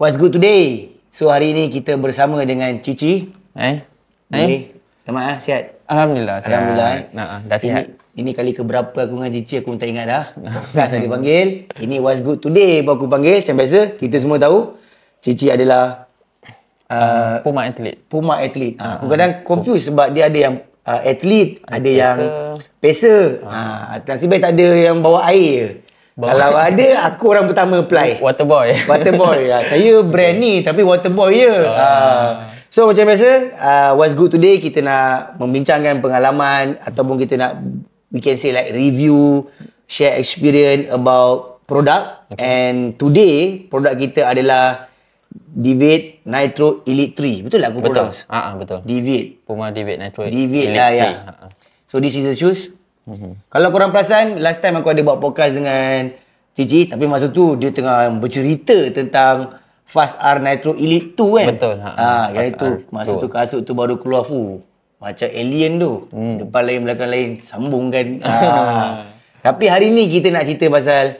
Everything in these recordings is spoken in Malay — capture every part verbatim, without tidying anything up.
What's good today? So hari ini kita bersama dengan Cici. Eh? Eh? Selamat ah, sihat? Alhamdulillah sihat. Alhamdulillah. Nah, dah sihat. Ini, ini kali keberapa aku dengan Cici aku pun tak ingat dah. Podcast ada panggil. Ini What's good today baru aku panggil. Macam biasa kita semua tahu Cici adalah uh, Puma atlet. Puma atlet. Uh, aku kadang confuse sebab dia ada yang uh, atlet, ada pacer. yang pacer. Ah, uh, nasib baik tak ada yang bawa air. Bawa. Kalau ada, aku orang pertama apply. Waterboy. Waterboy. Ya. Saya brand ni tapi waterboy je. Oh. Uh, so macam biasa, uh, What's good today kita nak membincangkan pengalaman ataupun kita nak, we can say like review, share experience about product. Okay. And today, produk kita adalah Deviate Nitro Elite three. Betul tak aku betul. pronounce? Ah, uh-huh, betul. Deviate. Puma Deviate Nitro Deviate Elite lah ya. Uh-huh. So this is the shoes. Mm-hmm. Kalau korang perasan, last time aku ada buat podcast dengan Cici, tapi masa tu dia tengah bercerita tentang Fast R Nitro Elite two kan? Betul. Ha, ha yang itu. R Masa tu kasut tu baru keluar full. Macam alien tu. Hmm. Depan lain, belakang lain. Sambung kan. ha. Tapi hari ni kita nak cerita pasal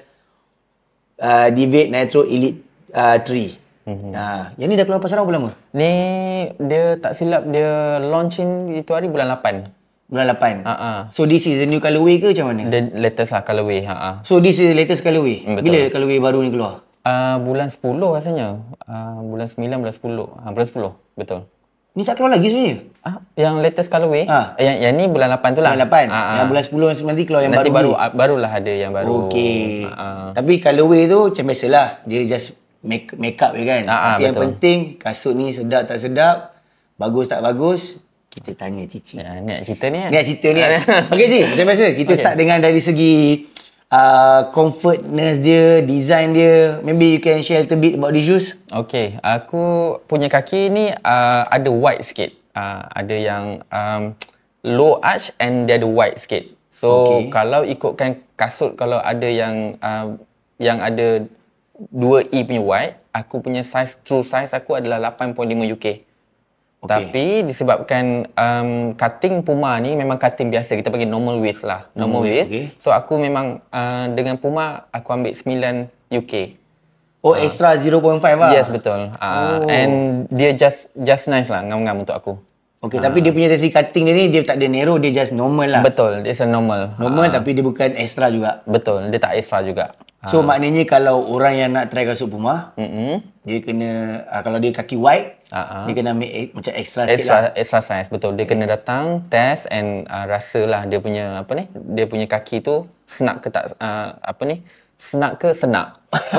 uh, Deviate Nitro Elite uh, three. Mm-hmm. Ha. Yang ni dah keluar pasaran berapa lama? Ni dia tak silap dia launching itu hari bulan lapan. Bulan lapan. Uh-huh. So this is the new colorway ke macam mana? The latest lah colorway. Uh-huh. So this is the latest colorway? Betul. Bila colorway baru ni keluar? Uh, bulan sepuluh rasanya. Uh, bulan sembilan, bulan sepuluh. Uh, bulan sepuluh, betul. Ni tak keluar lagi sebenarnya? Ah, yang latest colorway? Ha. Yang, yang ni bulan lapan tu lah. Bulan lapan? Uh-huh. Yang bulan sepuluh nanti keluar yang nanti baru baru ni? Barulah ada yang baru. Okey. Uh-huh. Tapi colorway tu macam biasalah. Dia just make, make up je kan? Uh-huh, Tapi yang betul. penting kasut ni sedap tak sedap, bagus tak bagus, kita tanya Cici. Ya, ni nak cerita ni kan? Ni nak cerita ni kan? Okey Cici, macam biasa. Kita okay. start dengan dari segi uh, comfortness dia, design dia. Maybe you can share a little bit about the shoes. Okay, aku punya kaki ni uh, ada wide sikit. Uh, ada yang um, low arch and dia ada wide sikit. So, okay. kalau ikutkan kasut, kalau ada yang uh, yang ada dua E punya wide, aku punya size, true size aku adalah lapan perpuluhan lima U K. Okay. Tapi disebabkan um, cutting Puma ni memang cutting biasa, kita panggil normal width lah, normal width. Okay. So aku memang uh, dengan Puma aku ambil sembilan U K. Oh, uh, extra zero point five lah. Yes, betul. Uh, oh. And dia just just nice lah, ngam-ngam untuk aku. Okay, uh. tapi dia punya dari cutting dia ni dia tak ada narrow, dia just normal lah. Betul, it's a normal. Normal uh. tapi dia bukan extra juga. Betul, dia tak extra juga. So uh. maknanya kalau orang yang nak try kasut Puma, mm-hmm. dia kena uh, kalau dia kaki wide, uh-huh. dia kena ambil eh, macam extra, extra sikit lah. Extra size, betul. Dia okay. kena datang, test and uh, rasalah dia punya apa ni? Dia punya kaki tu senak ke tak uh, apa ni? Senak ke senak?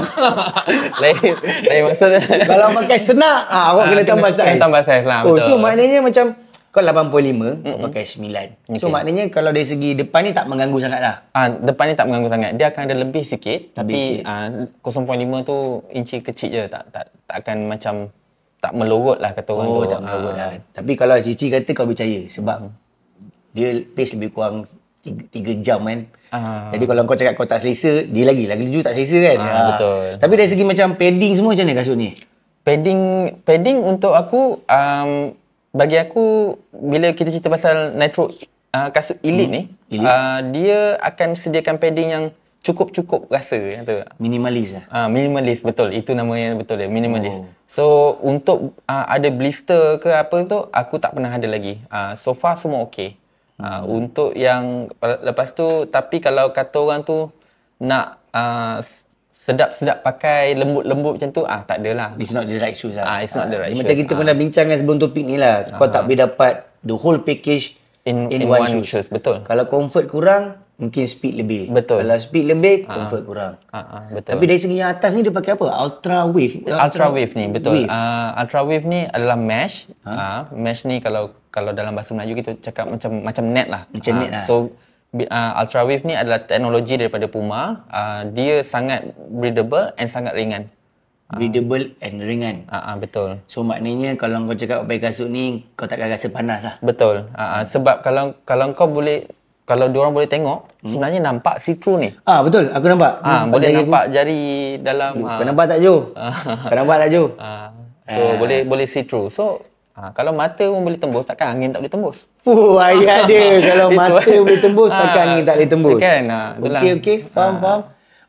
lain, lain maksud. Kalau pakai senak, ah, awak kena tambah size. Kena tambah size lah, oh, betul. So maknanya macam kau lapan puluh lima, mm-hmm. kau pakai sembilan. Okay. So maknanya kalau dari segi depan ni tak mengganggu sangat lah. Ah, depan ni tak mengganggu sangat. Dia akan ada lebih sikit. Lebih tapi ah, kosong perpuluhan lima tu inci kecil je. Tak tak tak akan macam tak melorot lah kata orang oh, tu. tak melorot lah. Tapi kalau Cici kata kau percaya sebab hmm. dia pace lebih kurang tiga jam kan. Ah. Jadi kalau kau cakap kau tak selesa, dia lagi lagi laju tak selesa kan. Ah, ah. Betul. Tapi dari segi macam padding semua macam mana kasut ni? Padding padding untuk aku um, bagi aku bila kita cerita pasal Nitro uh, kasut Elite hmm. ni, Elite. Uh, dia akan sediakan padding yang cukup-cukup rasa kata. Minimalis lah. Ah, minimalis, betul. Itu namanya betul dia, minimalis. Oh. So untuk uh, ada blister ke apa tu, aku tak pernah ada lagi. Uh, so far semua okey. Uh, hmm. Untuk yang lepas tu, tapi kalau kata orang tu nak uh, sedap-sedap pakai lembut-lembut macam tu, ah tak adalah. It's not the right shoes lah. Ah, it's not the right ah, shoes. Macam kita ah. pernah bincangkan sebelum topik ni lah. Kau tak boleh dapat the whole package in, in, in one, one shoes. shoes. Betul. Kalau comfort kurang, mungkin speed lebih. Betul. Kalau speed lebih, ah. comfort kurang. Ah, ah, betul. Tapi dari segi yang atas ni dia pakai apa? Ultra wave. Ultra, ultra wave ni, betul. Wave. Uh, ultra wave ni adalah mesh. Ha? Uh, mesh ni kalau kalau dalam bahasa Melayu kita cakap macam macam net lah. Macam uh, net lah. So uh, ultra wave ni adalah teknologi daripada Puma. Uh, dia sangat breathable and sangat ringan. Breathable and ringan. Ah, uh, uh, betul. So maknanya kalau kau cakap pakai kasut ni kau takkan rasa panas lah. Betul. Uh, uh, sebab kalau kalau kau boleh kalau diorang boleh tengok hmm. sebenarnya nampak see-through ni. Ah betul, aku nampak. Ah hmm, boleh jari nampak aku. jari dalam. Kau uh, nampak tak Jo? Kau nampak tak Jo? Uh, so uh. boleh boleh see-through. So Ha, kalau mata pun boleh tembus, takkan angin tak boleh tembus? Oh, ayah dia. Kalau mata boleh tembus, takkan angin tak boleh tembus. Kan? Ha, okey, okey. Faham, ha. faham.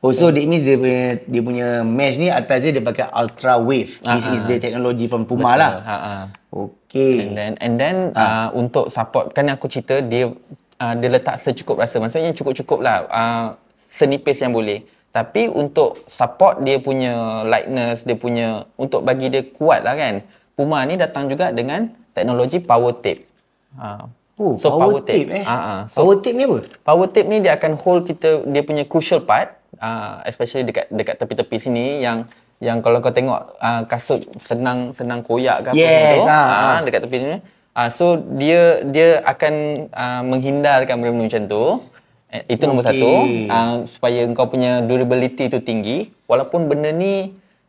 Oh, so that means dia punya dia punya mesh ni atas dia dia pakai ultra wave. This Ah, is ah. the technology from Puma Betul. lah. Ha ah. Okay. And then and then uh, untuk support, kan aku cerita dia uh, dia letak secukup rasa. Maksudnya cukup-cukup lah, uh, senipis yang boleh. Tapi untuk support dia punya lightness, dia punya, untuk bagi dia kuat lah kan, Puma ni datang juga dengan teknologi power tape. Uh, Oh, so power, power tape, tape, eh. uh, uh. So, power tape ni apa? Power tape ni dia akan hold kita, dia punya crucial part, uh, especially dekat dekat tepi-tepi sini yang yang kalau kau tengok uh, kasut senang senang koyak ke apa Yes, semua tu, ah, uh, ah. dekat tepi sini. Uh, so dia dia akan uh, menghindarkan benda-benda macam tu. Eh, itu nombor Okey. satu, uh, supaya kau punya durability tu tinggi, walaupun benda ni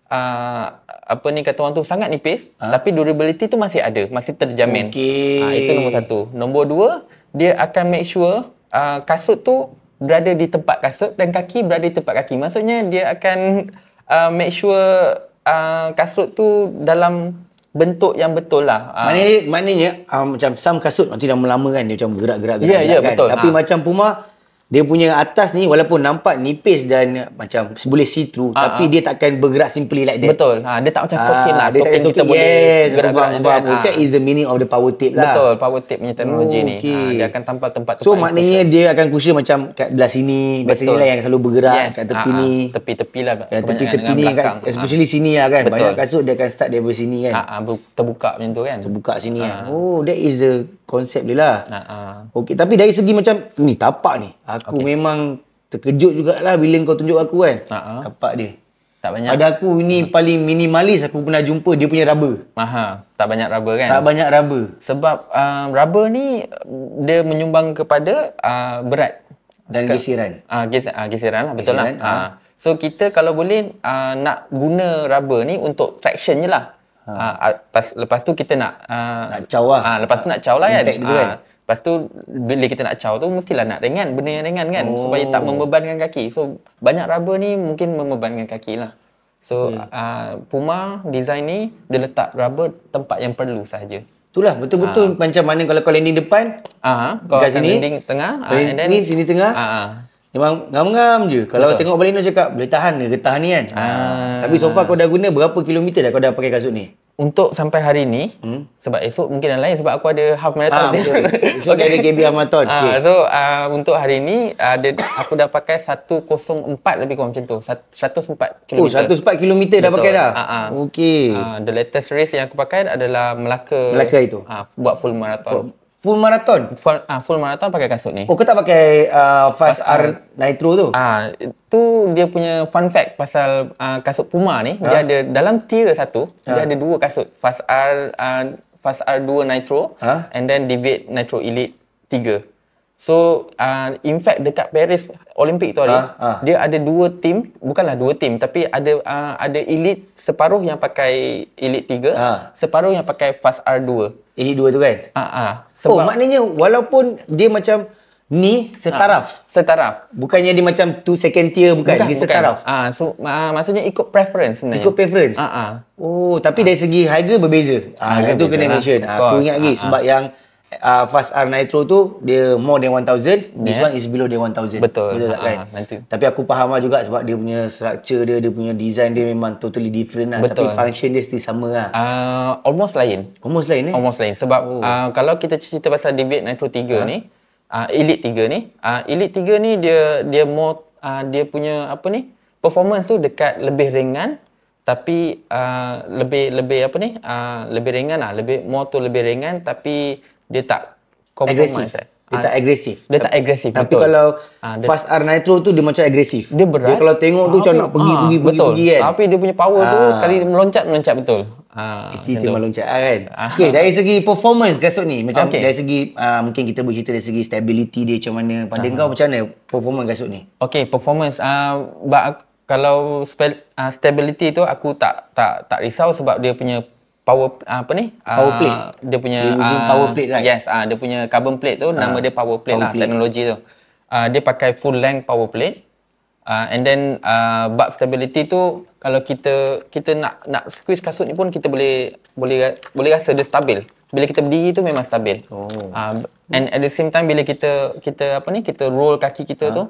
uh, apa ni kata orang tu sangat nipis, Ha? tapi durability tu masih ada, masih terjamin. Okey. Ah, itu nombor satu. Nombor dua, dia akan make sure uh, kasut tu berada di tempat kasut dan kaki berada di tempat kaki. Maksudnya dia akan uh, make sure uh, kasut tu dalam bentuk yang betul lah. Uh, Maknanya, maknanya uh, macam some kasut nanti dah lama kan dia macam bergerak-gerak Ya, ya, kan. betul. Tapi Ah. macam Puma dia punya atas ni walaupun nampak nipis dan macam boleh see through Ah, tapi ah. dia takkan bergerak simply like that. betul. Ha, dia tak macam stocking lah. Ah, dia tak Stocking kita stocking. boleh Yes, gerak-gerak faham, macam faham. tu kan. That Ah. is the meaning of the power tape lah. Betul, power tape punya teknologi Oh, ni. okey. Ha, dia akan tampal tempat-tempat So yang maknanya crucial. dia akan cushion macam kat belah sini. Biasanya Betul. lah yang selalu bergerak Yes, kat tepi ah, ah. ni. Tepi-tepi lah. Yang kebanyakan tepi-tepi dengan ni kat, belakang. especially sini lah kan. Betul. Banyak kasut dia akan start daripada sini kan. Ha, ha, ber- terbuka macam tu kan. Terbuka sini Ah. kan. Oh, that is the concept dia lah. Ha, ha. Okey, tapi dari segi macam ni tapak ni, aku okay. memang terkejut jugalah bila kau tunjuk aku kan. Ha-ha. Tapak dia. Tak banyak. Pada aku ini paling minimalis aku pernah jumpa dia punya rubber. Aha, tak banyak rubber kan. Tak banyak rubber. Sebab uh, rubber ni dia menyumbang kepada uh, berat Dan Sekal- geseran. Ah, ges- ah, geseran lah, betul Geseran, lah. Ah. So kita kalau boleh uh, nak guna rubber ni untuk traction je lah. Ha. Ah, lepas, lepas tu kita nak uh, Nak caw lah. Ah, lepas tu nak caw lah kan. Impact dia tu kan. Ah, lepas tu bila kita nak caw tu mestilah nak ringan, benda yang ringan kan, Oh. supaya tak membebankan kaki. So banyak rubber ni mungkin membebankan kaki lah. So Okay. uh, Puma design ni dia letak rubber tempat yang perlu sahaja. Itulah betul-betul macam mana kalau kau landing depan, Ah, kau Dekat akan sini, landing tengah, ah, landing and then ni sini tengah. Ah, ah. memang ngam-ngam je. Kalau Betul. tengok Baleno cakap boleh tahan ke getah ni kan. Ah. Tapi so far kau dah guna berapa kilometer dah kau dah pakai kasut ni? Untuk sampai hari ni, Hmm. sebab esok mungkin yang lain sebab aku ada half Ah, marathon. betul. So okay. Ada K B Marathon. Ah, Okay. so uh, untuk hari ni uh, dia, aku dah pakai seratus empat lebih kurang macam tu. seratus empat Oh, kilometer. seratus empat kilometer dah Betul. pakai dah? Ah, ah. Okey. Uh, the latest race yang aku pakai adalah Melaka. Melaka itu? Uh, buat full marathon. Full marathon? Full, uh, full marathon pakai kasut ni. Oh, kau tak pakai uh, Fast, Fast R Nitro tu? Ah, itu dia punya fun fact pasal uh, kasut Puma ni, Ha? dia ada dalam tier satu, Ha? dia ada dua kasut, Fast R uh, Fast R dua Nitro, Ha? and then Deviate Nitro Elite tiga. So, uh, in fact dekat Paris Olympic tu hari, Ha? Ha? dia ada dua team, bukanlah dua team, tapi ada uh, ada Elite separuh yang pakai Elite tiga, Ha? separuh yang pakai Fast R dua. Ini dua tu kan? Ah, ah. Oh, maknanya walaupun dia macam ni setaraf. Ah, setaraf. Bukannya dia macam two second tier, bukan. Dia setaraf. Ah, so uh, maksudnya ikut preference sebenarnya. Ikut preference? Ah, ah. Oh, tapi dari segi harga berbeza. Ah, Harga itu berbeza kena lah, mention. of Ah, aku course. ingat lagi Ah, sebab yang uh, Fast R Nitro tu dia more than one thousand, this Yes. one is below than one thousand. Betul. Betul tak Ah, kan? ah, nanti. Tapi aku faham lah juga sebab dia punya structure dia, dia punya design dia memang totally different lah. Betul. Tapi function dia still sama lah. Uh, almost lain. Almost lain eh? Almost lain. Sebab Oh. uh, kalau kita cerita pasal Deviate Nitro tiga Ha? ni, uh, Elite tiga ni, uh, Elite tiga ni dia dia more uh, dia punya apa ni? Performance tu dekat lebih ringan, tapi uh, lebih lebih apa ni? Uh, lebih ringan lah, lebih more tu lebih ringan tapi dia tak Agresif. compromise. Eh. Dia Ah, tak agresif. Dia tak agresif. Tapi betul. kalau Ah, dia- Fast R Nitro tu dia macam agresif. Dia berat. Dia kalau tengok tu macam Tapi- nak pergi ah, pergi pergi betul. pergi kan. Tapi dia punya power tu Ah. sekali meloncat meloncat betul. Ah, Cerita macam tu. meloncat kan. Ah. Okey, dari segi performance kasut ni, macam Okey. dari segi uh, mungkin kita bercerita dari segi stability dia macam mana. Pada kau macam mana performance kasut ni? Okay, performance. Uh, but kalau spell, uh, stability tu aku tak tak tak risau sebab dia punya power uh, apa ni? Uh, Power plate. Dia punya Dia using ah, power plate, right? Yes, uh, dia punya carbon plate tu nama dia power plate power lah, plate. teknologi tu. Uh, dia pakai full length power plate. Uh, and then uh, bab stability tu kalau kita kita nak nak squeeze kasut ni pun kita boleh boleh boleh rasa dia stabil. Bila kita berdiri tu memang stabil. Oh. Uh, and at the same time bila kita kita apa ni kita roll kaki kita tu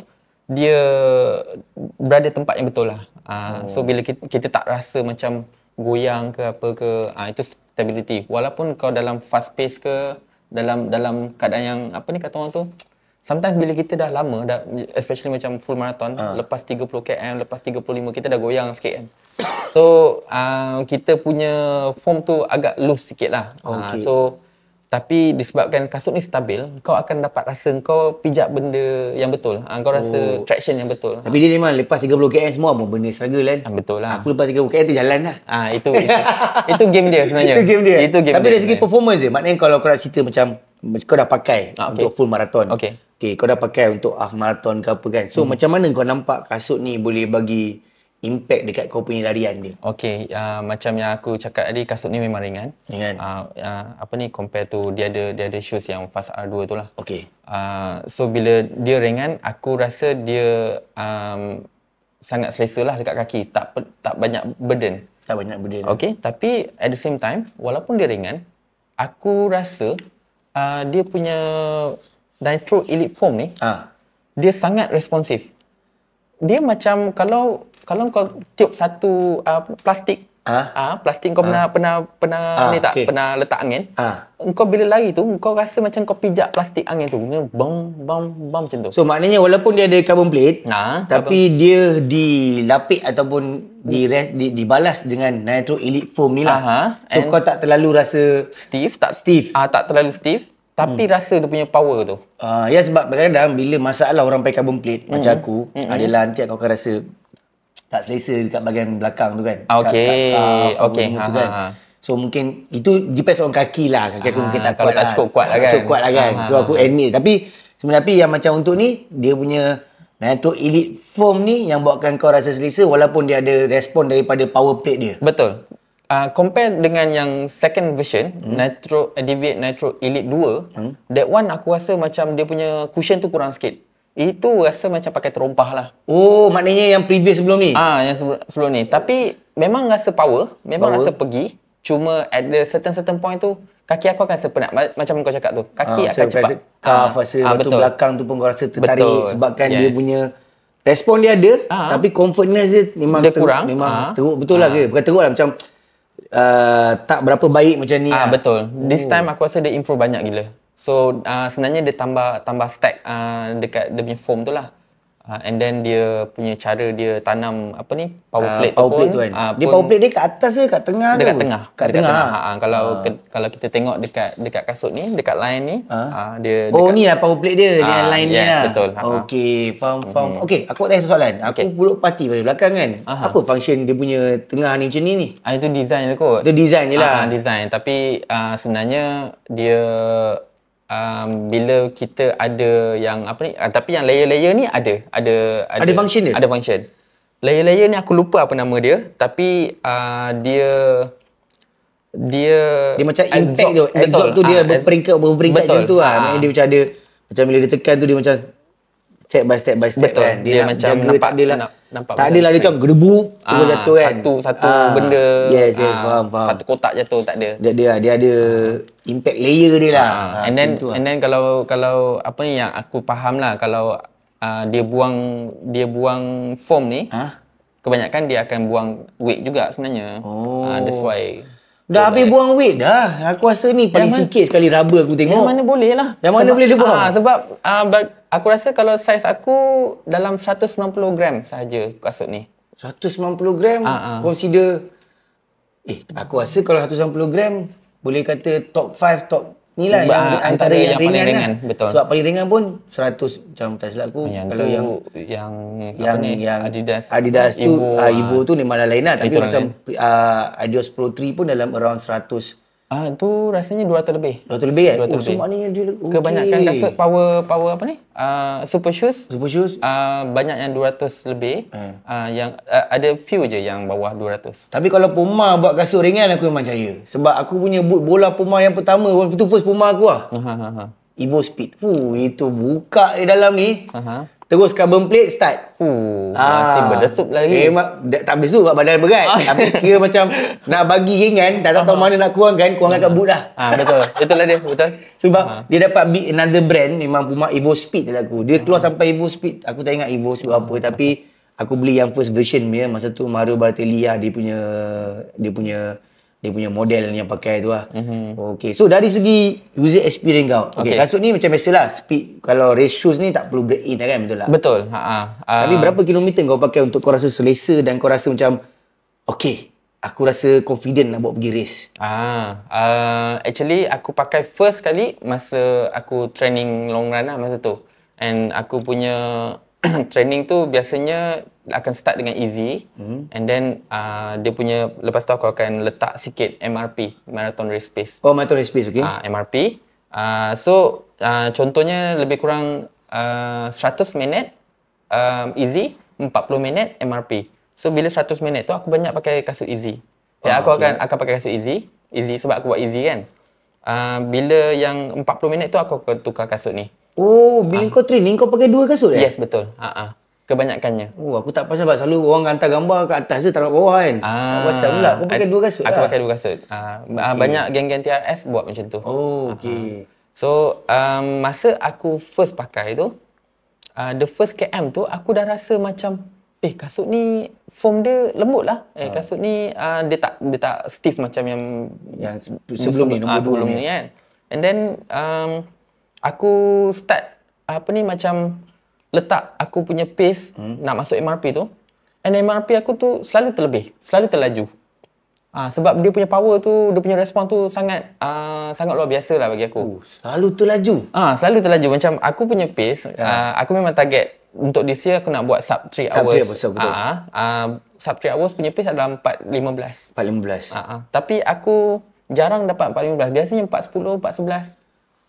dia berada tempat yang betul lah. Uh, oh. So bila kita, kita tak rasa macam goyang ke apa ke, uh, itu stability. Walaupun kau dalam fast pace ke, dalam dalam keadaan yang apa ni kata orang tu, sometimes bila kita dah lama, dah, especially macam full marathon, uh. lepas tiga puluh kilometer, lepas tiga puluh lima, kita dah goyang sikit kan. So uh, kita punya form tu agak loose sikit lah. Okay. Uh, so tapi disebabkan kasut ni stabil, kau akan dapat rasa kau pijak benda yang betul. Ha, kau rasa oh. traction yang betul. Tapi dia memang lepas tiga puluh kilometer semua pun benda struggle kan? Ha, betul lah. Aku lepas tiga puluh kilometer tu jalan lah. Ah ha, itu, itu itu game dia sebenarnya. Itu game dia. Itu game Tapi dia dari segi performance dia, maknanya kalau kau nak cerita macam kau dah pakai ha, okay. untuk full marathon. Okey. Okey, kau dah pakai untuk half marathon ke apa kan. So hmm. macam mana kau nampak kasut ni boleh bagi impact dekat kau punya larian dia? Okey, uh, macam yang aku cakap tadi, kasut ni memang ringan. Ringan. Uh, uh, apa ni compare tu dia ada dia ada shoes yang Fast R dua tu lah. Okey. Uh, so bila dia ringan, aku rasa dia um, sangat selesa lah dekat kaki, tak tak banyak burden. Tak banyak burden. Okey, tapi at the same time, walaupun dia ringan, aku rasa uh, dia punya Nitro Elite Foam ni, ah. dia sangat responsif. Dia macam kalau kalau kau tiup satu uh, plastik, ah, uh, plastik kau pernah ah. pernah pernah ah, ni tak okay. pernah letak angin, ah. kau bila lari tu kau rasa macam kau pijak plastik angin tu, bam bam bam macam tu. So maknanya walaupun dia ada carbon plate, nah, tapi carbon. dia dilapik ataupun di, di dibalas dengan Nitro Elite Foam ni lah. Uh-huh. So and kau tak terlalu rasa stiff, tak stiff. Ah uh, tak terlalu stiff. Tapi hmm. rasa dia punya power tu. Uh, ya sebab kadang-kadang bila masalah orang pakai carbon plate hmm. macam aku, hmm. adalah nanti kau akan rasa tak selesa dekat bahagian belakang tu kan. Okey. Okey. Ha, kan. ha, ha. So mungkin itu depends on kaki lah. Kaki aku mungkin tak kalau kuat tak lah. cukup kuat lah kan. Cukup kuat lah kan. Ha, so aku ha. admit. Tapi sebenarnya yang macam untuk ni, dia punya Nitro Elite Foam ni yang buatkan kau rasa selesa walaupun dia ada respon daripada power plate dia. Betul. Uh, compare dengan yang second version, hmm. Nitro Deviate Nitro Elite dua, hmm. that one aku rasa macam dia punya cushion tu kurang sikit. Itu rasa macam pakai terompah lah. Oh, maknanya yang previous sebelum ni? Ah, yang sebelum, sebelum ni. Tapi memang rasa power, memang power. rasa pergi. Cuma at the certain certain point tu, kaki aku akan rasa penat. Macam kau cakap tu, kaki ah, akan cepat. Calf rasa, ah, betul. Belakang tu pun kau rasa tertarik betul. sebabkan yes. dia punya respon dia ada, ah. tapi confidence dia memang dia teruk, kurang. Memang ah. teruk betul ah. lah ke? Bukan teruk lah, macam Uh, tak berapa baik macam ni ah, lah. Betul. This time aku rasa dia improve banyak gila. So uh, sebenarnya dia tambah tambah stack uh, dekat dia punya foam tu lah. Uh, and then dia punya cara dia tanam apa ni power plate uh, power tu plate pun, tu kan. Uh, dia power plate dia kat atas ke kat tengah dekat tu? Tengah. Kat dekat tengah. tengah. Ha, ha, kalau uh. ke, kalau kita tengok dekat dekat kasut ni, dekat line ni, uh. Uh, dia Oh dekat, ni lah power plate dia, uh, dia line yes, ni lah. Betul. Okey, faham faham. Hmm. Okey, aku tanya soalan. Aku okay. duduk parti pada belakang kan. Uh-huh. Apa function dia punya tengah ni macam ni ni? Ah itu design je kot. Itu design je lah. Uh, design tapi uh, sebenarnya dia Um, bila kita ada yang apa ni uh, tapi yang layer-layer ni ada ada ada, ada function dia? Ada function. Layer-layer ni aku lupa apa nama dia tapi uh, dia dia dia macam impact tu. Absorb tu dia berperingkat berperingkat macam tu lah. Maknanya dia macam ada macam bila dia tekan tu dia macam step by step by step betul. kan. Dia, dia nak macam jaga nampak, tak adalah nak, nampak tak adalah dia macam gedebuk ah, terus jatuh kan. Satu satu ah, benda. Yes yes ah, faham faham. Satu kotak jatuh tak ada. Dia dia, dia ada ah. impact layer dia lah. Ah, ah, and then lah. and then kalau kalau apa ni yang aku faham lah kalau uh, dia buang dia buang foam ni ah? kebanyakan dia akan buang weight juga sebenarnya. Oh. Uh, that's why dah habis buang weight dah. Aku rasa ni paling yang sikit mana, sekali rubber aku tengok. Yang mana boleh lah. Yang mana sebab, boleh dia buang? Ah, sebab ah, aku rasa kalau saiz aku dalam seratus sembilan puluh gram sahaja kasut ni. seratus sembilan puluh gram? Ah, ah. Consider... Eh, aku rasa kalau seratus sembilan puluh gram boleh kata top lima, top ni lah bah, yang antara, antara yang, yang ringan, ringan lah. Betul. Sebab paling ringan pun seratus macam tak silap aku. Yang kalau tu, yang yang yang, ni, yang Adidas, Adidas tu Evo, uh, Evo tu memang lain lah. Tapi macam uh, Adios Pro tiga pun dalam around seratus. Ah tu rasanya dua ratus lebih. dua ratus lebih kan? dua ratus Oh, lebih. so maknanya dia okay. Kebanyakan kasut power power apa ni? Uh, super shoes. Super shoes. Uh, banyak yang dua ratus lebih. Hmm. Uh, yang uh, ada few je yang bawah dua ratus. Tapi kalau Puma buat kasut ringan aku memang percaya. Sebab aku punya boot bola Puma yang pertama, itu first Puma aku lah. Uh-huh. Evo Speed. Fuh, itu buka di dalam ni. Uh-huh. terus carbon plate start. Uh, mesti berdesup lagi. Eh, mak, tak berdesup sebab badan berat. Tapi kira macam nak bagi ringan, tak tahu mana nak kurangkan, kurangkan kat boot lah. Ah, betul. Itulah dia, betul. Sebab ha. dia dapat beat another brand, memang Puma Evo Speed tak aku. Dia keluar ha. sampai Evo Speed. Aku tak ingat Evo Speed ha. apa, tapi aku beli yang first version dia. Masa tu Mario Balotelli lah, dia punya dia punya dia punya model yang pakai tu lah. Mm-hmm. Okay, so dari segi user experience kau. Okay, okay. Kasut ni macam biasalah, speed. Kalau race shoes ni tak perlu break in kan, betul tak? Betul. Ha-ha. Uh, Tapi berapa kilometer kau pakai untuk kau rasa selesa dan kau rasa macam, okay, aku rasa confident nak buat pergi race? Ah, uh, actually aku pakai first kali masa aku training long run lah masa tu. And aku punya training tu biasanya akan start dengan easy, hmm. and then uh, dia punya lepas tu aku akan letak sikit M R P, marathon race pace. Oh, marathon race pace, okey. Uh, M R P. Uh, so uh, contohnya lebih kurang uh, seratus minit um, easy, empat puluh minit M R P. So bila seratus minit tu aku banyak pakai kasut easy. Ya, oh, aku okay. akan akan pakai kasut easy, easy sebab aku buat easy kan. Uh, bila yang empat puluh minit tu aku akan tukar kasut ni. Oh, bila uh. kau training kau pakai dua kasut eh? Yes, betul. Ha ah. Kebanyakannya. Oh, aku tak pasal sebab selalu orang hantar gambar kat atas je taruh bawah kan. Ah. Tak pasal pula. Aku pakai dua kasut Aku lah. pakai dua kasut. Ah, okay. Banyak geng-geng T R S buat macam tu. Oh, okey. So, um, masa aku first pakai tu, uh, the first K M tu aku dah rasa macam eh kasut ni foam dia lembut lah. Eh ha. kasut ni uh, dia tak dia tak stiff macam yang yang sebelum ni nombor uh, sebelum ni. ni kan. And then um, aku start apa ni macam letak aku punya pace hmm. nak masuk M R P tu. And M R P aku tu selalu terlebih, selalu terlaju. Ah, sebab dia punya power tu, dia punya respon tu sangat uh, sangat luar biasa lah bagi aku. Oh, selalu terlaju? Ah, selalu terlaju. Macam aku punya pace, ya. uh, aku memang target untuk this year aku nak buat sub three hours. Sub three hours, uh, uh, sub three hours punya pace adalah empat lima belas. empat lima belas. Uh, uh. Tapi aku jarang dapat empat lima belas. Biasanya empat sepuluh, empat sebelas.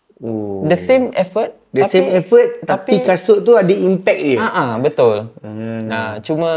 Oh. The same effort. The tapi, same effort, tapi, tapi kasut tu ada impact dia. Ah, uh, uh, betul. Hmm. Nah, cuma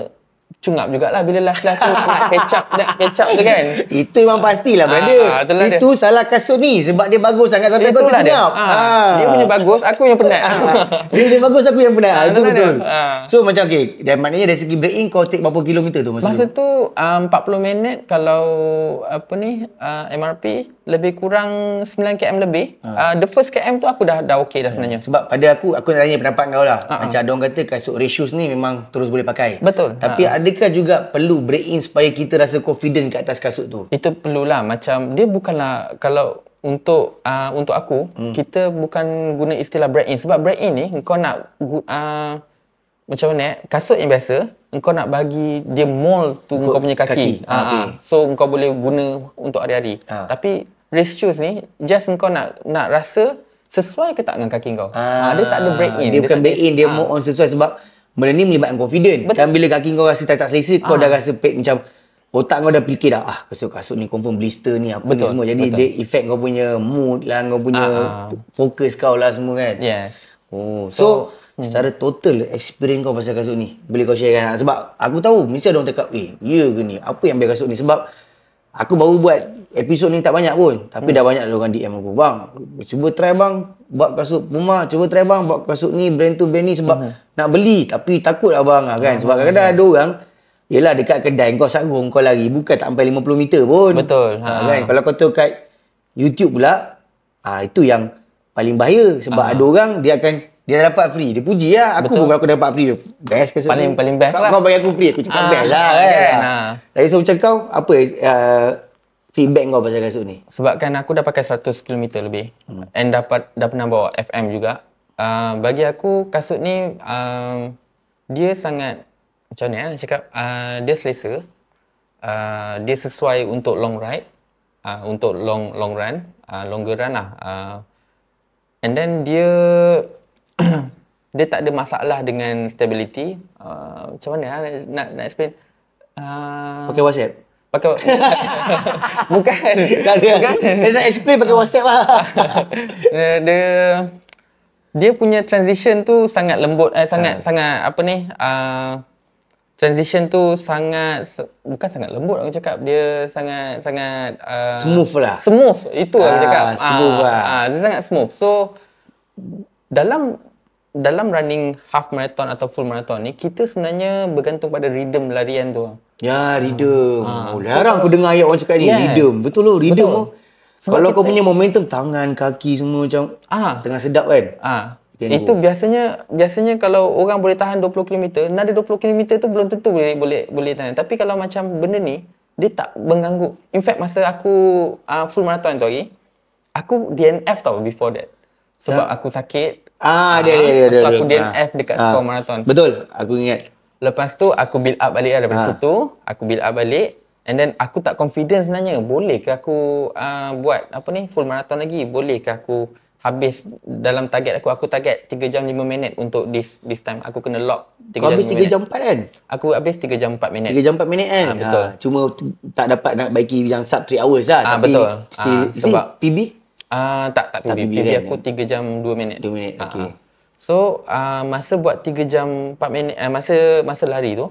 cungap jugalah bila last-last tu nak, nak catch up, nak catch up tu kan. Itu memang pastilah, brother. Ah, itu dia. Salah kasut ni sebab dia bagus sangat sampai kau tercungap. Dia. Ah. dia punya bagus, aku yang penat. Dia dia bagus, aku yang penat. Ah, itu betul. Ah. So macam okey, dan maknanya dari segi break in kau take berapa kilometer tu masa, masa tu? tu um, empat puluh minit kalau apa ni uh, M R P lebih kurang sembilan kilometer lebih. Ah. Uh, the first K M tu aku dah dah okey dah sebenarnya. Sebab pada aku aku nak tanya pendapat kau lah. Uh-huh. Macam ada orang kata kasut race shoes ni memang terus boleh pakai. Betul. Tapi uh-huh. adakah juga perlu break in supaya kita rasa confident kat atas kasut tu? Itu perlulah. Macam dia bukanlah kalau untuk uh, untuk aku hmm. kita bukan guna istilah break in sebab break in ni kau nak uh, macam mana kasut yang biasa engkau nak bagi dia mold tu kau punya kaki. kaki. Uh, okay. So engkau boleh guna untuk hari-hari. Uh. Tapi race shoes ni just engkau nak nak rasa sesuai ke tak dengan kaki kau. Uh, dia tak ada break in. Dia, dia bukan break in, dia uh. more on sesuai sebab benda ni melibatkan confident. Betul. Kan bila kaki kau rasa tak, tak selesa, kau ah. dah rasa pek macam otak kau dah fikir dah, ah kasut-kasut ni confirm blister ni apa betul, ni semua. Jadi betul. Dia effect kau punya mood lah, kau punya ah. fokus kau lah semua kan. Yes. Oh, so, so hmm. secara total experience kau pasal kasut ni, boleh kau share kan? Sebab aku tahu mesti ada orang cakap, eh, ya ke ni? Apa yang best kasut ni? Sebab aku baru buat episod ni tak banyak pun. Tapi hmm. dah banyak orang D M aku. Bang, cuba try bang buat kasut Puma. Cuba try bang buat kasut ni, brand tu, brand ni. Sebab hmm. nak beli. Tapi takut lah bang kan. Sebab kadang-kadang hmm. ada orang, yelah dekat kedai kau sarung kau lari. Bukan tak sampai lima puluh meter pun. Betul. Ha, kan? Kalau kau tahu kat YouTube pula, ha, itu yang paling bahaya. Sebab ha. ada orang, dia akan dia dapat free. Dia puji lah. Aku pun aku dapat free. Best kasut paling, ni. Paling best lah. Kau bagi aku free. Aku cakap ah, best lah kan. kan? Ah. Dari so macam kau, apa uh, feedback kau pasal kasut ni? Sebab kan aku dah pakai seratus kilometer lebih. Hmm. And dapat dah pernah bawa F M juga. Uh, bagi aku, kasut ni, um, dia sangat, macam mana nak cakap, uh, dia selesa. Uh, dia sesuai untuk long ride. Uh, untuk long long run. Uh, longer run lah. Uh, and then dia... dia tak ada masalah dengan stability. Uh, macam mana nak, nak, nak explain? Uh, pakai WhatsApp? Pakai bukan. bukan. Dia nak explain pakai WhatsApp lah. dia dia punya transition tu sangat lembut, eh, sangat ha. sangat apa ni? Uh, transition tu sangat bukan sangat lembut aku cakap, dia sangat sangat uh, smooth lah. Smooth. Itu ah, aku cakap. Smooth uh, lah. Uh, dia sangat smooth. So dalam dalam running half marathon atau full marathon ni, kita sebenarnya bergantung pada rhythm larian tu. Ya, rhythm. Ah, Oh, so jarang aku kalau- dengar ayat orang cakap ni, Yes. rhythm. Betul loh, rhythm. Betul. Oh. Sebab Kalau kau kita- punya momentum, tangan, kaki semua macam Ah. tengah sedap kan? Ah, Can itu go. biasanya biasanya kalau orang boleh tahan dua puluh kilometer, nada dua puluh kilometer tu belum tentu boleh boleh boleh tahan. Tapi kalau macam benda ni, dia tak mengganggu. In fact, masa aku uh, full marathon tu lagi, aku D N F tau before that. Sebab Ya. aku sakit. Ah, Ah, dia, dia, dia, lepas dia. tu aku dia. D N F dekat Ah. skor marathon. Betul, aku ingat. Lepas tu aku build up balik lah daripada Ah. situ. Aku build up balik. And then aku tak confident sebenarnya. Boleh ke aku uh, buat apa ni full marathon lagi? Boleh ke aku habis dalam target aku? Aku target tiga jam lima minit untuk this this time. Aku kena lock Kau habis lima tiga minit. jam empat kan? Aku habis tiga jam empat minit. tiga jam empat minit kan? Ah, betul. Ah, cuma t- tak dapat nak baiki yang sub tiga hours lah. Ah, tapi betul. Still, Ah, is sebab- it P B? Ah, tak tak Tak P B. P B P B kan? aku tiga jam dua minit. dua minit, Ah, okey. ah. So, uh, masa buat tiga jam empat minit, uh, masa masa lari tu,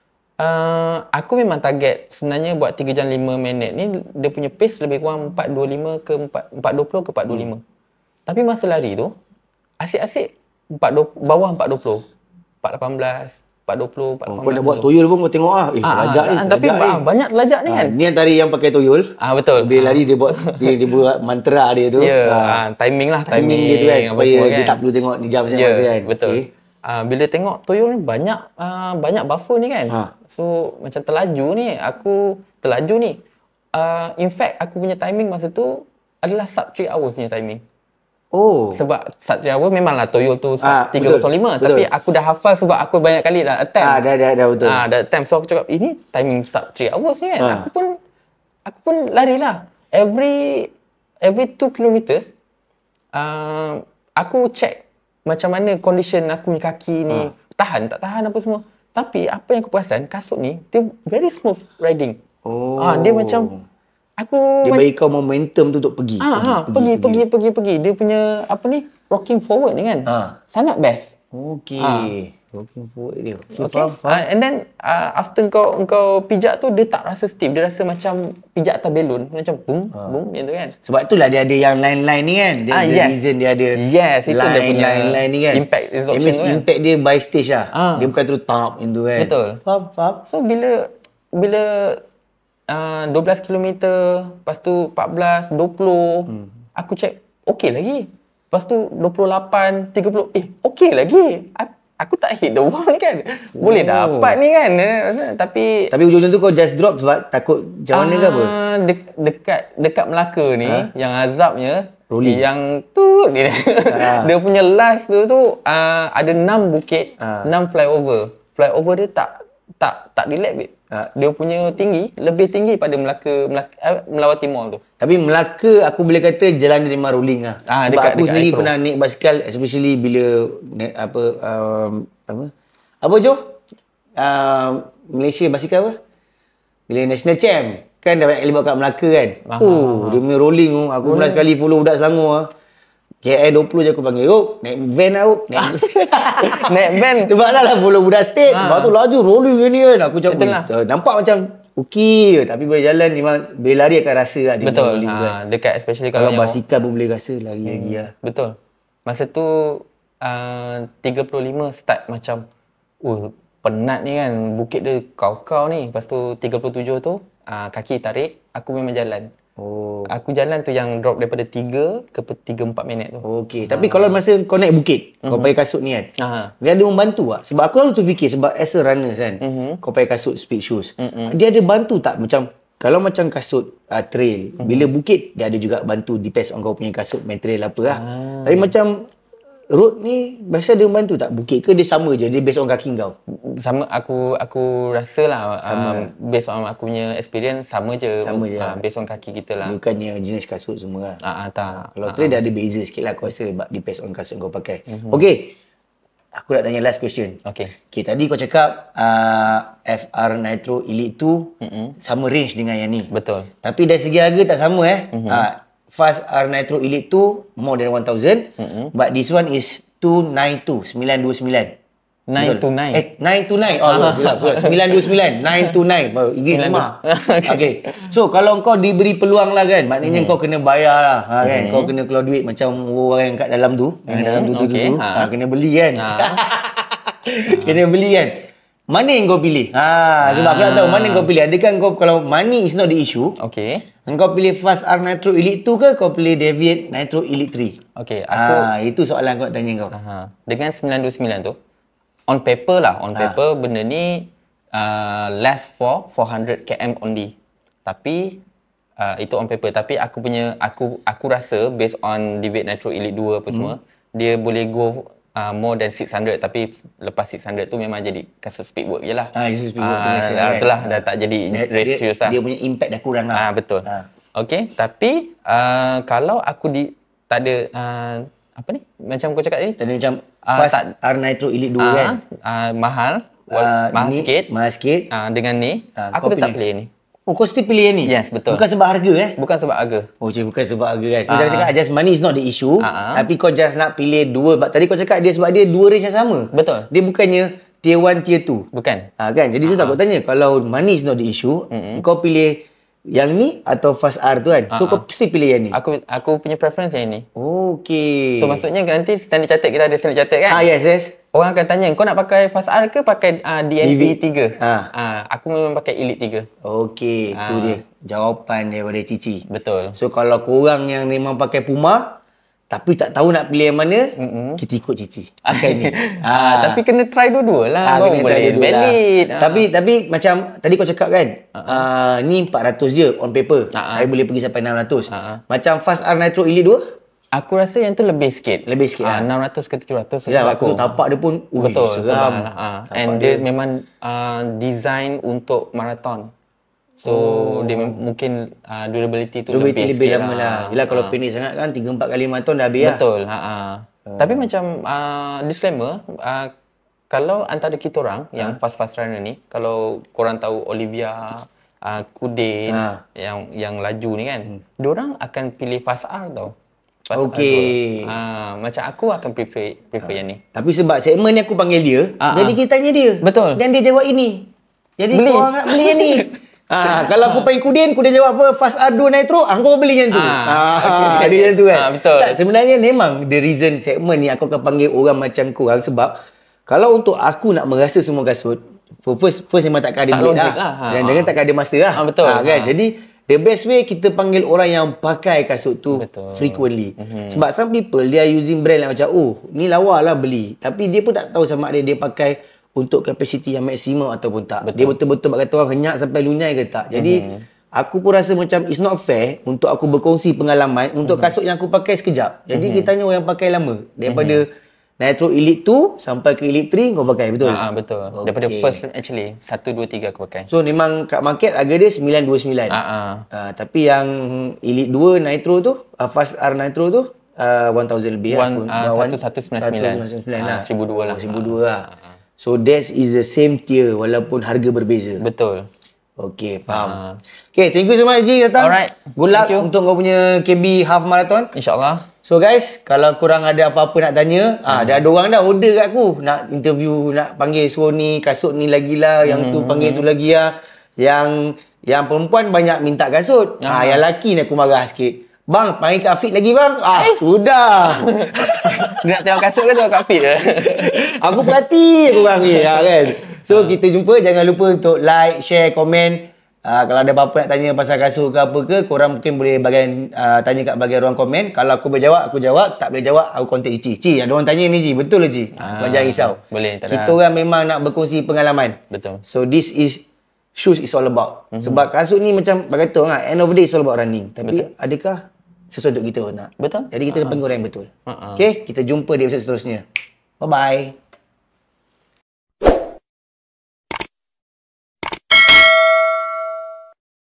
uh, aku memang target sebenarnya buat tiga jam lima minit ni, dia punya pace lebih kurang empat dua lima ke empat dua puluh ke empat dua lima. Hmm. Tapi masa lari tu, asyik-asyik empat dua puluh, bawah empat dua puluh. empat lapan belas, empat dua puluh, empat Oh, lapan belas. kau nak buat toyol pun kau tengok ah. Eh, Ah, terlajak ah, eh. tapi terlajak, ah, eh. banyak terlajak ni Ah, kan. ni antara yang pakai toyol. Ah, betul. Bila Ah. lari dia buat dia, dia buat mantra dia tu. Ya, Ah. ah, timing lah. Timing Timing, dia tu kan apa supaya semua dia tak perlu tengok ni jam Ya, masa kan. betul. Okay. Uh, bila tengok toyol ni banyak uh, banyak buffer ni kan. Ha. So macam terlaju ni, aku terlaju ni. Uh, in fact aku punya timing masa tu adalah sub three hours punya timing. Oh. Sebab sub three hours memanglah toyol tu sub Ah, tiga kosong lima, betul, tapi betul. aku dah hafal sebab aku banyak kali dah attempt. Ah, dah dah dah betul. Ah, dah attempt. So aku cakap ini timing sub three hours ni kan. Ha. Aku pun aku pun larilah. Every every two kilometers uh, aku check macam mana condition aku punya kaki ni, Ha. tahan tak tahan apa semua. Tapi apa yang aku perasan, kasut ni dia very smooth riding. Oh. Ah, dia macam aku dia mac- bagi kau momentum tu untuk pergi. ah, pergi, pergi, pergi, pergi, pergi. Dia punya apa ni, rocking forward ni kan. Ha. Sangat best. Okey. Ah. Looking forward dia. Okay, Okay. faham, faham. Uh, and then uh, after kau kau pijak tu, dia tak rasa stiff. Dia rasa macam pijak atas balon. Macam boom, Ah. boom macam tu kan. Sebab itulah dia ada yang line-line ni kan. Dia, Ah, the yes. reason dia ada Yes, itu dia line, punya line, line ni kan. impact It absorption means tu kan. impact dia by stage lah. Ah. Dia bukan terus top into kan. Betul. Faham, faham. So bila bila uh, dua belas kilometer, lepas tu empat belas, dua puluh, hmm. aku check okey lagi. Lepas tu dua puluh lapan, tiga puluh, eh okey lagi. Aku, aku tak hit the wall kan. Boleh Oh. dapat ni kan. Tapi Tapi ujung-ujung tu kau just drop sebab takut macam mana ke apa? Ah, dek, dekat dekat Melaka ni, Ha? yang azabnya Rolling. yang tu dia, Ah. dia punya last tu tu uh, ada enam bukit, Ah. enam flyover. Flyover dia tak tak tak relax bit. Ah. Dia punya tinggi lebih tinggi pada Melaka, Melaka eh, Melawati Mall tu. Tapi Melaka aku boleh kata jalan dia memang rolling lah. Ah, Sebab dekat- aku dekat sendiri Icro. pernah naik basikal especially bila naik apa um, apa apa Jo? Uh, Malaysia basikal apa? Bila National Champ kan dah banyak kali bawa kat Melaka kan. Ah, Oh, dia punya rolling tu. Aku pernah sekali follow budak Selangor ah. K L dua puluh je aku panggil. Oh, naik van lah. Oh. Naik Naik van. Sebab dah lah follow budak state. Ah. Lepas tu laju rolling ni kan. Aku macam Itulah. "Eh, nampak macam okey je. Tapi bila jalan memang bila lari akan rasa lah. dia punya Betul. rolling tu kan. Ha, dekat especially Kalau kalau yang basikal pun boleh rasa lagi-lagi lah. betul. Masa tu uh, tiga puluh lima start macam oh penat ni kan, bukit dia kau-kau ni. Lepas tu tiga puluh tujuh tu uh, kaki tarik, aku memang jalan. Oh. Aku jalan tu yang drop daripada tiga ke tiga empat minit tu. Okey. Tapi kalau masa kau naik bukit, kau pakai kasut ni kan. Ha. Dia ada orang bantu tak? Sebab aku selalu terfikir sebab as a runner kan, Mhm. kau pakai kasut speed shoes. Mhm. Dia ada bantu tak macam kalau macam kasut uh, trail, Mhm. bila bukit dia ada juga bantu depends on kau punya kasut material apa lah. Ah. Tapi macam road ni biasa dia bantu tak? Bukit ke dia sama je, dia based on kaki kau? Sama aku aku rasa lah Sama uh, lah. based on aku punya experience sama je. Sama je uh, lah. based on kaki kita lah. Bukannya jenis kasut semua lah. Ah, ah, tak. Kalau Ah, trail dia ada beza sikit lah aku rasa but depends on kasut kau pakai. Mhm. Okey. Aku nak tanya last question. Okey. Okay, tadi kau cakap uh, F R Nitro Elite two Mhm. sama range dengan yang ni. Betul. Tapi dari segi harga tak sama eh. Mhm. Uh, Fast R Nitro Elite two more than one thousand. Mhm. But this one is two nine two, sembilan dua sembilan. nine to nine. Eh, nine to nine. Oh, silap, silap. sembilan dua sembilan. nine to nine. Oh, Inggeris semua. Okay. Okay. So, kalau kau diberi peluang lah kan, maknanya hmm. kau kena bayar lah. Ha, kan? Hmm. Kau kena keluar duit macam orang yang kat dalam tu. Hmm. Yang dalam tu, tu, okay. tu, tu. Ha. Ha, kena beli kan. Ha. Kena beli kan. Mana yang kau pilih? Ha, sebab ha. aku nak tahu mana yang kau pilih. Adakah kau, kalau money is not the issue, okay. kau pilih Fast R Nitro Elite two ke kau pilih Deviate Nitro Elite three? Okay, aku... Ha, itu soalan aku nak tanya kau. Aha. Dengan sembilan dua sembilan tu, on paper lah, on paper ha. benda ni uh, less for four hundred kilometer only. Tapi uh, itu on paper. Tapi aku punya, aku aku rasa based on Deviate Nitro Elite two apa semua, hmm. dia boleh go uh, more than six hundred. Tapi lepas six hundred tu memang jadi kasut speedwork je lah. Ah, kasut speedwork uh, tu biasa kan. Itulah, ha. dah tak jadi race dia, lah. Dia punya impact dah kurang lah. Ah, betul. Ha. Okay, tapi uh, kalau aku di, tak ada, uh, apa ni? Macam kau cakap tadi? Tadi macam Fast uh, R Nitro Elite two uh, kan? Uh, mahal. Uh, mahal ni, sikit. Mahal sikit. Uh, dengan ni, uh, aku tetap pilih. pilih ni. Oh, kau still pilih yang ni? Yes, betul. Bukan sebab harga eh? Bukan sebab harga. Oh, cik, bukan sebab harga kan? Macam uh, cakap, just money is not the issue. Uh-huh. Tapi kau just nak pilih dua. Tadi kau cakap dia sebab dia dua range yang sama. Betul. Dia bukannya tier one, tier two. Bukan. Ha, kan? Jadi uh-huh. saya tak tanya, kalau money is not the issue, uh-huh. kau pilih yang ni atau Fast R tu kan? So, uh-huh. kau mesti pilih yang ni? Aku aku punya preference yang ni. Okay. So, maksudnya nanti Standard Chartered, kita ada Standard Chartered kan? Ah, yes, yes. Orang akan tanya, kau nak pakai Fast R ke pakai uh, D N P three? Ha. Uh, aku memang pakai Elite three. Okey, ha. tu dia jawapan daripada Cici. Betul. So kalau korang yang memang pakai Puma tapi tak tahu nak pilih yang mana, mm-hmm. kita ikut Cici. Pakai ni. ha. Ha. Tapi kena try dua-dua lah. Ha, baru boleh valid. Lah. Ha. Tapi tapi macam tadi kau cakap kan, uh-huh. uh, ni empat ratus je on paper. Uh-huh. Tapi boleh pergi sampai enam ratus. Uh-huh. Macam Fast R Nitro Elite two? Aku rasa yang tu lebih sikit. Lebih sikit uh, lah. enam ratus ke tujuh ratus. Yalah, aku tapak dia pun ui, betul, seram. Betul. Uh, and dia, dia memang uh, design untuk marathon. So, oh. dia mungkin uh, durability tu durability lebih, lebih sikit lama lah. lah. Yelah, kalau uh. pendek sangat kan tiga empat kali marathon dah habis betul, lah. Betul. Uh, uh. uh. Tapi macam uh, disclaimer, uh, kalau antara kita orang uh. yang fast-fast runner ni, kalau korang tahu Olivia, uh, Kudin, uh. yang yang laju ni kan, hmm. diorang akan pilih Fast R tau. Okey. Ah, macam aku akan prefer prefer ha. yang ni. Tapi sebab segmen ni aku panggil dia, ha, jadi kita tanya dia. Betul. Dan dia jawab ini. Jadi beli. korang nak beli yang ni. Ah, kalau aku panggil Kudin, Kudin jawab apa? Fast R two Nitro, ah, kau beli yang tu. Ah, ah okay. Ada yang tu kan. Ah, betul. Tak, sebenarnya memang the reason segmen ni aku akan panggil orang macam korang sebab kalau untuk aku nak merasa semua kasut, first first memang takkan ada tak duit lah. lah. Ha, dan ha. jangan takkan ada masa lah. Ah, betul. Ah, kan? Ha. Jadi the best way kita panggil orang yang pakai kasut tu betul. frequently. Mm-hmm. Sebab some people dia using brand yang macam oh, ni lawa lah beli. Tapi dia pun tak tahu sama ada dia pakai untuk kapasiti yang maksimum ataupun tak. Betul. Dia betul-betul kata orang henyak sampai lunyai ke tak. Jadi mm-hmm. aku pun rasa macam it's not fair untuk aku berkongsi pengalaman untuk mm-hmm. kasut yang aku pakai sekejap. Jadi mm-hmm. kita tanya orang yang pakai lama. Daripada mm-hmm. Nitro Elite two sampai ke Elite three kau pakai, betul? Ah, betul. Okay. Daripada first actually one, two, three aku pakai. So memang kat market harga dia nine two nine. Ah, ah. Uh, tapi yang Elite two Nitro tu, uh, Fast R Nitro tu uh, one thousand lebih One, lah. Uh, eleven ninety-nine. lah. one thousand two lah. one thousand two lah. So that is the same tier walaupun harga berbeza. Betul. Okay, faham. Uh. Okay, thank you so much Ji datang. Alright. Good luck untuk kau punya K B half marathon. InsyaAllah. So guys, kalau korang ada apa-apa nak tanya, hmm. ah dah ada orang dah order kat aku. Nak interview, nak panggil suruh ni, kasut ni lagi lah, hmm. yang tu panggil tu lagi lah. Yang yang perempuan banyak minta kasut. Ah, ah yang lelaki ni aku marah sikit. Bang, panggil Kak Fit lagi bang. Ah, eh? Sudah. Nak tengok kasut ke tengok Kak Fit? Aku perhati korang ni, ya, kan. So, kita jumpa. Jangan lupa untuk like, share, komen. Uh, kalau ada apa-apa nak tanya pasal kasut ke apa ke, korang mungkin boleh bagian uh, tanya kat bahagian ruang komen. Kalau aku boleh jawab, aku jawab. Tak boleh jawab, aku kontak Ci. Ci, ada orang tanya ni Ci. Betul ke Ci? Ah, jangan risau. Boleh. Tak kita orang memang nak berkongsi pengalaman. Betul. So, this is shoes is all about. Mm-hmm. Sebab kasut ni macam, berkata orang, end of the day it's all about running. Tapi, betul. Adakah sesuatu untuk kita nak? Betul. Jadi, kita uh-huh. nak panggil orang yang betul. Uh-huh. Okay, kita jumpa di episode seterusnya. Bye-bye.